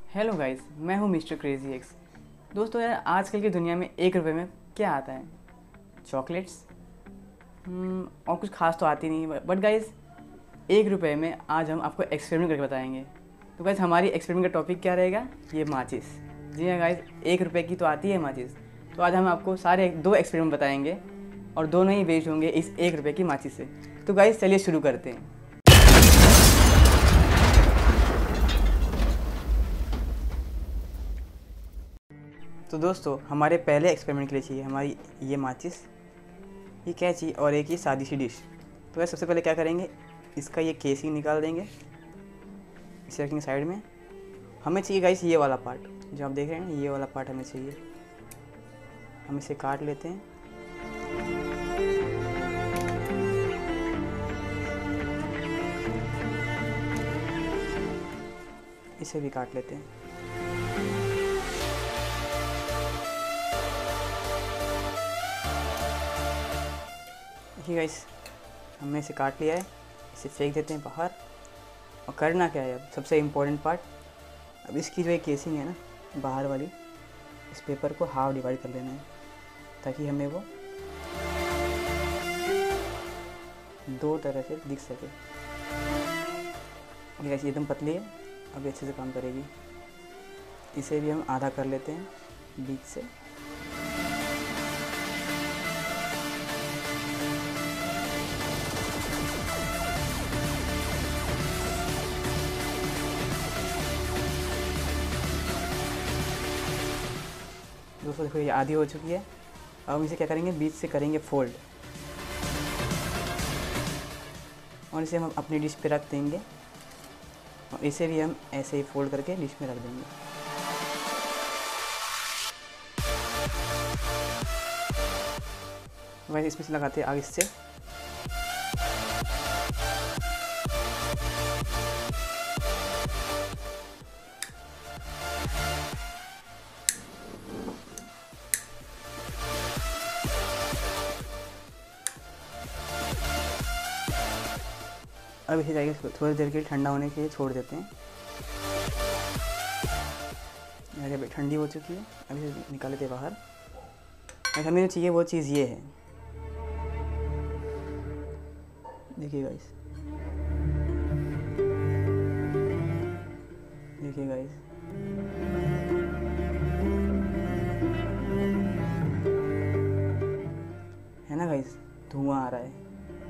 Hello guys, मैं हूँ mister crazy x. दोस्तों यार, आजकल की दुनिया में 1 रुपये में क्या आता है? चॉकलेट्स। और कुछ खास तो आती नहीं, बट गाइस 1 रुपये में आज हम आपको एक्सपेरिमेंट करके बताएंगे। तो गाइस हमारी एक्सपेरिमेंट का टॉपिक क्या रहेगा? ये माचिस। जी हाँ गाइस, 1 रुपये की तो आती है माचिस। तो आज हम आपको सारे 2 एक्सपेरिमेंट बताएंगे और दोनों ही बेस्ड होंगे इस 1 रुपये की माचिस से। तो गाइस चलिए शुरू करते हैं। तो दोस्तों, हमारे पहले एक्सपेरिमेंट के लिए चाहिए हमारी ये माचिस, ये कैंची और एक ये सादी सी डिश। तो वैसे सबसे पहले क्या करेंगे, इसका ये केसिंग निकाल देंगे, इसे रखेंगे साइड में। हमें चाहिए गाइस ये वाला पार्ट जो आप देख रहे हैं ना, ये वाला पार्ट हमें चाहिए। हम इसे काट लेते हैं। इसे भी काट लेते हैं। देखिए गाइस, हमने इसे काट लिया है। इसे फेंक देते हैं बाहर। और करना क्या है, अब सबसे इम्पोर्टेंट पार्ट, अब इसकी जो एक केसिंग है ना बाहर वाली, इस पेपर को हाफ डिवाइड कर लेना है ताकि हमें वो 2 तरह से दिख सके। ये ऐसी एकदम पतली है, अब अच्छे से काम करेगी। इसे भी हम आधा कर लेते हैं बीच से। दोस्तों देखो, ये आधी हो चुकी है। अब हम इसे क्या करेंगे, बीच से करेंगे फोल्ड और इसे हम अपनी डिश पे रख देंगे। और इसे भी हम ऐसे ही फोल्ड करके डिश में रख देंगे। वैसे इसमें से लगाते हैं आगे से। अब इसे जाके थोड़ी देर के लिए ठंडा होने के लिए छोड़ देते हैं। अरे ठंडी हो चुकी है, अब इसे निकाल लेते हैं बाहर। हमें जो चाहिए वो चीज़ ये है, देखिए गाइस, देखिए गाइस, है ना गाइस, धुआं आ रहा है।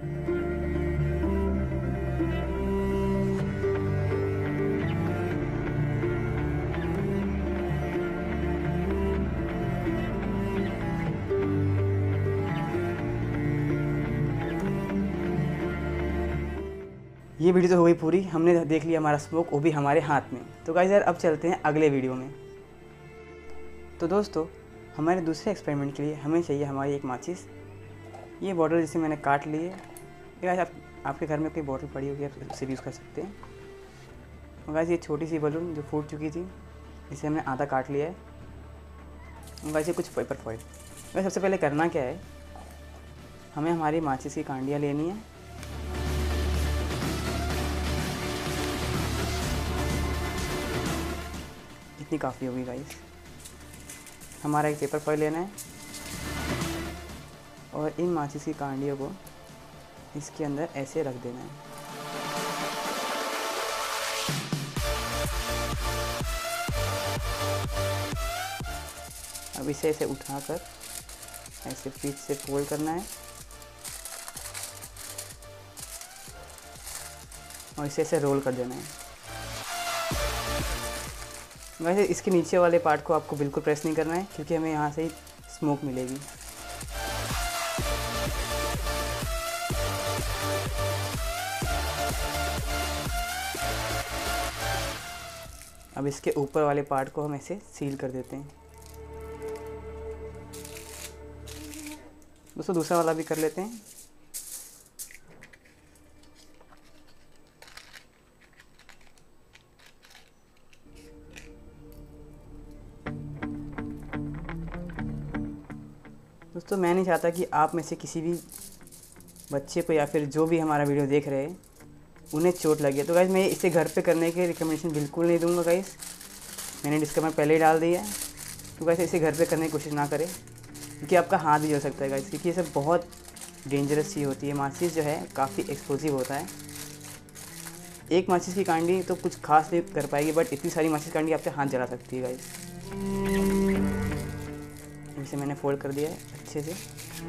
ये वीडियो तो हो गई पूरी, हमने देख लिया हमारा स्मोक, वो भी हमारे हाथ में। तो गाइस यार, अब चलते हैं अगले वीडियो में। तो दोस्तों, हमारे दूसरे एक्सपेरिमेंट के लिए हमें चाहिए हमारी एक माचिस। ये बॉटल जिसे मैंने काट ली है। गाइस आपके घर में कोई बॉटल पड़ी होगी, आप उसे भी यूज़ कर सकते हैं। और गाइस ये छोटी सी बलून जो फूट चुकी थी, इसे हमने आधा काट लिया है। और गाइस ये कुछ पेपर फॉइल। गाइस सबसे पहले करना क्या है, हमें हमारी माचिस की कांडियाँ लेनी है। इतनी काफ़ी होगी गाइस। हमारा एक पेपर फॉइल लेना है और इन माचिस की कांडियों को इसके अंदर ऐसे रख देना है। अब इसे ऐसे उठाकर ऐसे पीछ से फोल्ड करना है और इसे ऐसे रोल कर देना है। वैसे इसके नीचे वाले पार्ट को आपको बिल्कुल प्रेस नहीं करना है, क्योंकि हमें यहाँ से ही स्मोक मिलेगी। अब इसके ऊपर वाले पार्ट को हम ऐसे सील कर देते हैं। दोस्तों दूसरा वाला भी कर लेते हैं। दोस्तों मैं नहीं चाहता कि आप में से किसी भी बच्चे को या फिर जो भी हमारा वीडियो देख रहे हैं उन्हें चोट लगे। तो गाइज़ मैं इसे घर पे करने के रिकमेंडेशन बिल्कुल नहीं दूंगा गाइज़, मैंने डिस्क्लेमर पहले ही डाल दिया है। तो गाइस इसे घर पे करने की कोशिश ना करें, क्योंकि आपका हाथ भी जल सकता है गाइस, क्योंकि ये सब बहुत डेंजरस चीज़ होती है। माचिस जो है काफ़ी एक्सप्लोसिव होता है। एक माचिस की कांडी तो कुछ खास नहीं कर पाएगी, बट इतनी सारी माचिस कांडी आपके हाथ जला सकती है गाइस। इसे मैंने फोल्ड कर दिया है अच्छे से।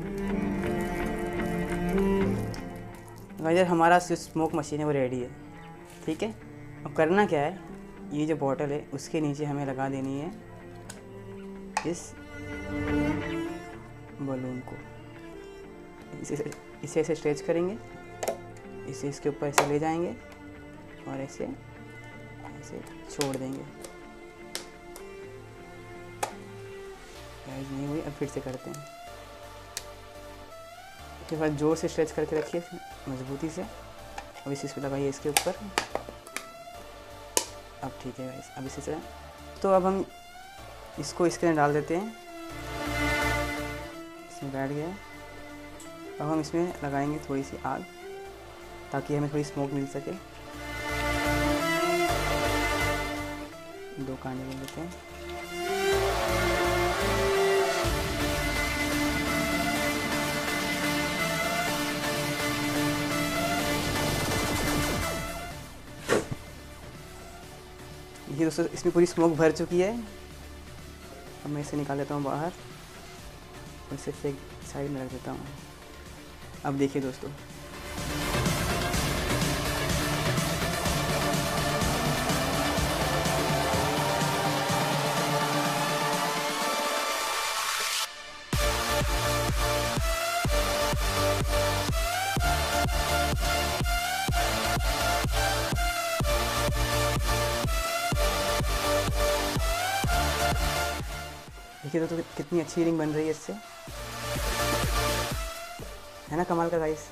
गाइस हमारा जो स्मोक मशीन है वो रेडी है, ठीक है। अब करना क्या है, ये जो बॉटल है उसके नीचे हमें लगा देनी है इस बलून को। इसे ऐसे स्ट्रेच करेंगे, इसे इसके ऊपर ऐसे ले जाएंगे और ऐसे ऐसे छोड़ देंगे। गाइस नहीं हुई, अब फिर से करते हैं। इसके बाद जोर से स्ट्रेच करके रखिए मजबूती से। अब इसे इस पर लगाइए इसके ऊपर। अब ठीक है गाइस, अब इसे तो अब हम इसको इसके अंदर डाल देते हैं। इसमें बैठ गया। अब हम इसमें लगाएंगे थोड़ी सी आग, ताकि हमें थोड़ी स्मोक मिल सके। 2 कांडे ले लेते हैं। ये दोस्तों इसमें पूरी स्मोक भर चुकी है। अब मैं इसे निकाल लेता हूँ बाहर और इसे एक साइड में रख देता हूँ। अब देखिए दोस्तों, देखिए तो कितनी अच्छी रिंग बन रही है इससे, है ना कमाल का गाइस।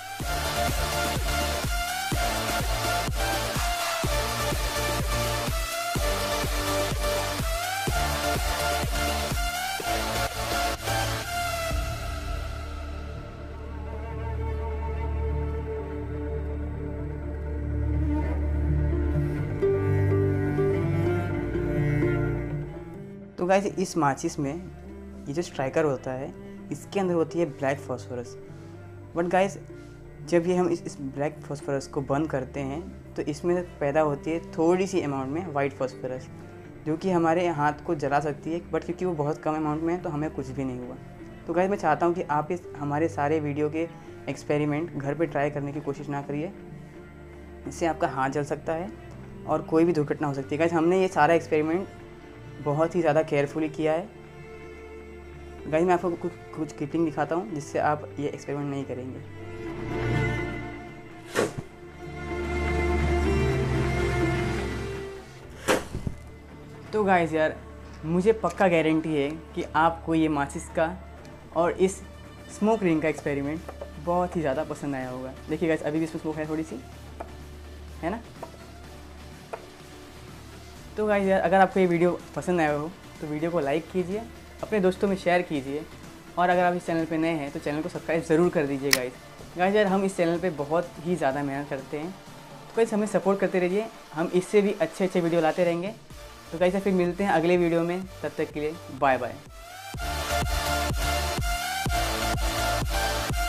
तो गाइस इस माचिस में ये जो स्ट्राइकर होता है इसके अंदर होती है ब्लैक फॉस्फोरस। बट गाइस जब ये हम इस ब्लैक फॉस्फोरस को बंद करते हैं तो इसमें पैदा होती है थोड़ी सी अमाउंट में वाइट फॉस्फोरस, जो कि हमारे हाथ को जला सकती है। बट क्योंकि वो बहुत कम अमाउंट में है तो हमें कुछ भी नहीं हुआ। तो गाइस मैं चाहता हूँ कि आप इस हमारे सारे वीडियो के एक्सपेरिमेंट घर पे ट्राई करने की कोशिश ना करिए। इससे आपका हाथ जल सकता है और कोई भी दुर्घटना हो सकती है। गाइस हमने ये सारा एक्सपेरिमेंट बहुत ही ज़्यादा केयरफुली किया है। गाइस मैं आपको कुछ क्लिपिंग दिखाता हूँ जिससे आप ये एक्सपेरिमेंट नहीं करेंगे। तो गाइस यार मुझे पक्का गारंटी है कि आपको ये माचिस का और इस स्मोक रिंग का एक्सपेरिमेंट बहुत ही ज़्यादा पसंद आया होगा। देखिए गाइस अभी भी इसमें स्मोक है थोड़ी सी, है ना। तो गाइस यार अगर आपको ये वीडियो पसंद आया हो तो वीडियो को लाइक कीजिए, अपने दोस्तों में शेयर कीजिए, और अगर आप इस चैनल पे नए हैं तो चैनल को सब्सक्राइब ज़रूर कर दीजिए गाइस यार हम इस चैनल पे बहुत ही ज़्यादा मेहनत करते हैं, तो गाइस हमें सपोर्ट करते रहिए। हम इससे भी अच्छे वीडियो लाते रहेंगे। तो गाइस फिर मिलते हैं अगले वीडियो में, तब तक के लिए बाय बाय।